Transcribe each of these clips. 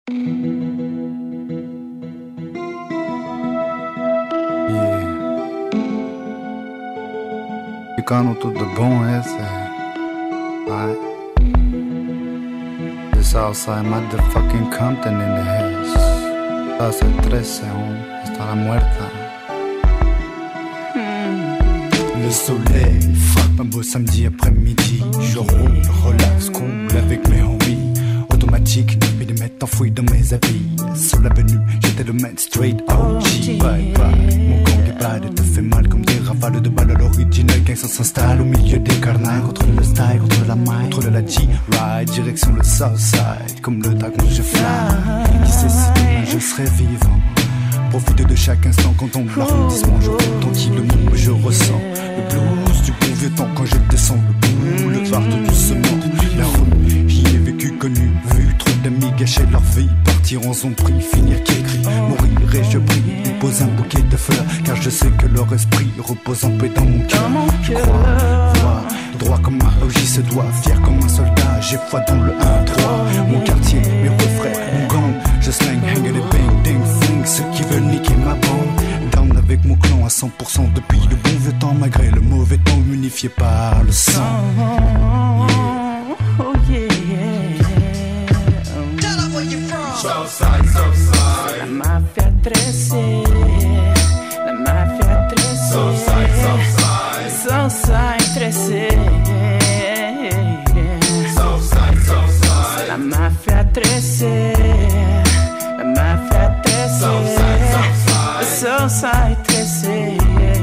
Ficando tudo bom, essa é. The Southside motherfucking Compton in the house. Hace 13 hasta la muerta. Le soleil frappe un beau samedi après-midi. Je roule, relax, cool avec mes envies. Automatique, 9 mm enfoui dans mes habits. Sur l'avenue, j'étais le man straight OG. Bye bye, mon gang est bad, te fait mal comme des rafales de balles à l'original. Gangsta s'installe au milieu des carnets. Contrôle le style, contrôle la main, contrôle la G-Ride. Direction le Southside, comme le dragon je fly. Qui sait si demain je serai vivant. Profite de chaque instant quand on l'arrondissement. Je roule tranquillement, je ressens le blues du bon vieux temps quand je descends le boulevard tout doucement. La rue, j'y ai vécu, connu, vu trop d'amis gâcher leur vie, partir en son prix, finir qui écrit, mourir et je prie, dépose un bouquet de fleurs, car je sais que leur esprit repose en paix dans mon cœur. Je crois, voir, droit comme un OG se doit, fier comme un soldat, j'ai foi dans le 1-3. Mon quartier, mes refrains, mon gang, je slang, hang et bang, ding, fling, ceux qui veulent niquer ma bande. Down avec mon clan à 100% depuis le bon vieux temps, malgré le mauvais temps unifié par le sang. Oh yeah. Tell them where you from. Southside, Southside. La mafia 13. La mafia 13. Southside, Southside. Southside 13. Southside, Southside. La mafia 13. La mafia 13. Southside, Southside. Southside 13.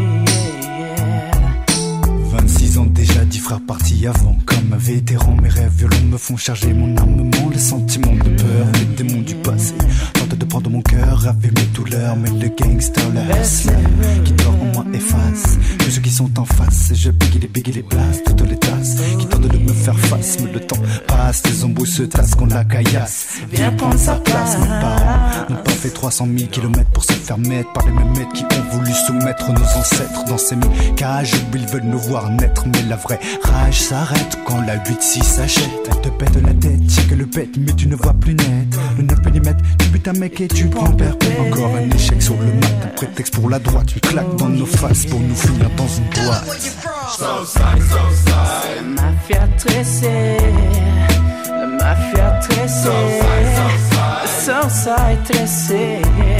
26 ans déjà, 10 frères partis avant. Comme un vétéran, mes rêves violents me font charger mon armement. Les sentiments de peur, les démons du passé tentent de prendre mon cœur, raver mes douleurs. Mais le gangster, le hustler qui dort en moi efface tous ceux qui sont en face. Et je bégui les places, toutes les tasses qui tentent de me faire face. Mais le temps passe, les embrouilles se tassent qu'on la caillasse. Viens prendre sa place, mes parents n'ont pas fait 300 000 kilomètres pour se faire mettre par les mêmes maîtres qui ont voulu soumettre nos ancêtres dans ces cages où ils veulent nous voir naître. Mais la vraie rage s'arrête quand la 8-6 s'achète. Elle te pète la tête, c'est que le pète, mais tu ne vois plus net. Le 9 mm, tu butes un mec et tu prends perpète. Encore un échec sur le mat, un prétexte pour la droite. Tu claques dans nos faces pour nous finir dans une Tell them boîte. where you from. Southside, Southside. La mafia 13. La mafia 13. Southside, Southside. Southside 13.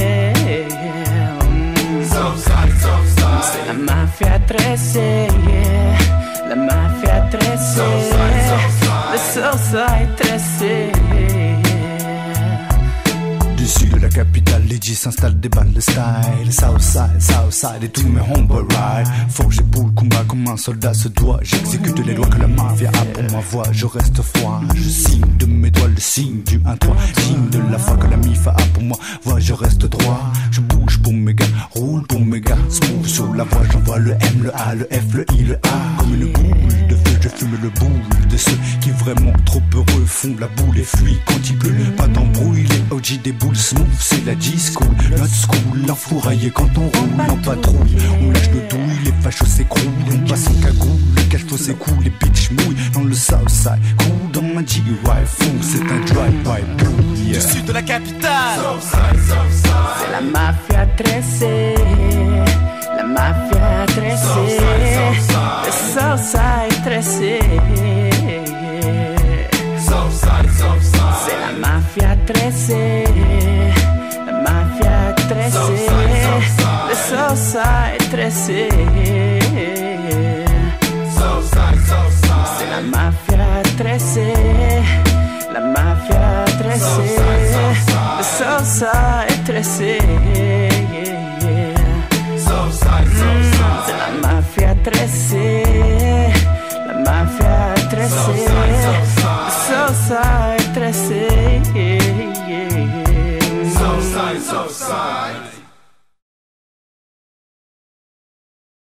Southside, Southside. La mafia 13. La mafia 13. Southside, Southside. Southside 13. Du sud de la capitale, les G s'installent des bandes de style. Southside, Southside et tous mes homeboys ride. Faut que j'époule le combat comme un soldat se doit. J'exécute les lois que la mafia a pour ma voix. Je reste froid, je signe de mes doigts le signe du 1-3. Signe de la foi que la MIFA a pour moi. Vois, je reste droit, je bouge pour mes gars, roule pour mes gars. Smooth sur la voie, j'envoie le M, le A, le F, le I, le A. Comme une boule de feu, je fume le boule de ceux qui vraiment trop heureux font la boule et fuient quand il pleut. Pas d'embrouille, les OG des boules smooth, c'est la G-School, notre school. L'enfouraillé quand on roule en patrouille, on lâche nos douilles, les fachos s'écroulent, on passe en cagoule, le cache-feu s'écoule, les bitches mouillent dans le Southside. Cool dans ma G-Ride, fond, c'est un drive-by boom, yeah. Du sud de la capitale. Southside, Southside. C'est la mafia 13. La mafia 13. Southside 13. Southside, Southside. C'est la mafia 13. La mafia 13. Le Southside 13. Southside, Southside. C'est la mafia 13. La mafia 13. Le Southside 13. Southside, Southside. C'est la mafia 13. La mafia 13. Southside, Southside.